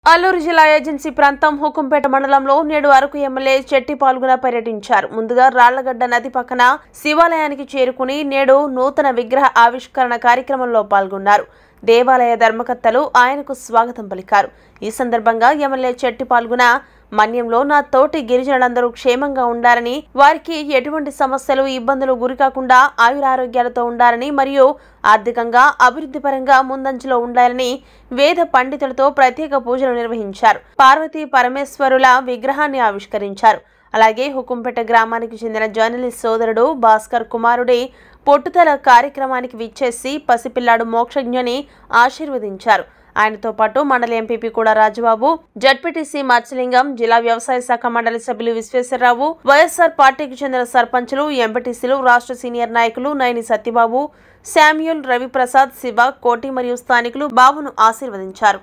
అల్లూరు జిల్లా ఏజెన్సీ ప్రాంతం హుకుంపేట మండలంలో నేడు అరకు ఎమ్మెల్యే చెట్టి పాల్గొన పర్యటించారు. ముందుగా రాళ్లగడ్డ నది పక్కన శివాలయానికి చేరుకుని నేడు నూతన విగ్రహ ఆవిష్కరణ కార్యక్రమంలో పాల్గొన్నారు. దేవాలయ ధర్మకర్తలు ఆయనకు స్వాగతం పలికారు. ఈ సందర్భంగా ఎమ్మెల్యే చెట్టి పాల్గొన మన్యంలో నా తోటి గిరిజనులందరూ క్షేమంగా ఉండాలని, వారికి ఎటువంటి సమస్యలు ఇబ్బందులు గురికాకుండా ఆయురారోగ్యాలతో ఉండాలని మరియు ఆర్థికంగా అభివృద్ధి పరంగా ముందంజలో ఉండాలని వేద పండితులతో ప్రత్యేక పూజలు నిర్వహించారు. పార్వతీ పరమేశ్వరుల విగ్రహాన్ని ఆవిష్కరించారు. అలాగే హుకుంపేట గ్రామానికి చెందిన జర్నలిస్ట్ సోదరుడు భాస్కర్ కుమారుడి పొట్టుదల కార్యక్రమానికి విచ్చేసి పసిపిల్లాడు మోక్షజ్ఞని ఆశీర్వదించారు. ఆయనతో పాటు మండలి ఎంపీపీ కూడా రాజబాబు, జడ్పీటీసీ మత్స్యలింగం, జిల్లా వ్యవసాయ శాఖ మండలి సభ్యులు విశ్వేశ్వరరావు, వైఎస్ఆర్ పార్టీకి చెందిన సర్పంచులు, ఎంపీటీసీలు, రాష్ట్ర సీనియర్ నాయకులు నైని సత్యబాబు, శామ్యూల్, రవిప్రసాద్, శివ, కోటి మరియు స్థానికులు బాబును ఆశీర్వదించారు.